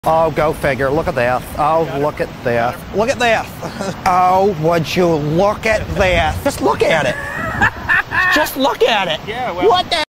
Oh, go figure. Look at that. Oh, look at that. Look at that. Oh, would you look at that? Just look at it. Just look at it. Yeah, well. What the